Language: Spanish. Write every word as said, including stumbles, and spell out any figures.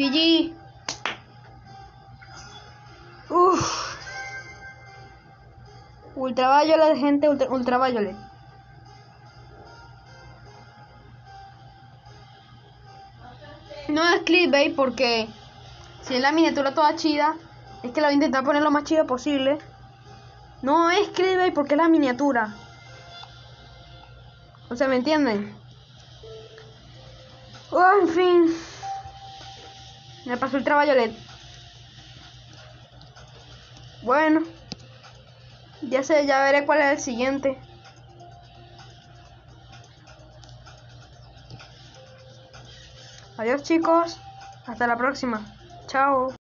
G G. Uff. Ultraviolet, gente, ultra, ultraviolet. No es clickbait porque si es la miniatura toda chida, es que la voy a intentar poner lo más chida posible. No es clickbait porque es la miniatura. O sea, ¿me entienden? Oh, en fin. Me pasó ultraviolet. Bueno. Ya sé, ya veré cuál es el siguiente. Adiós, chicos. Hasta la próxima. Chao.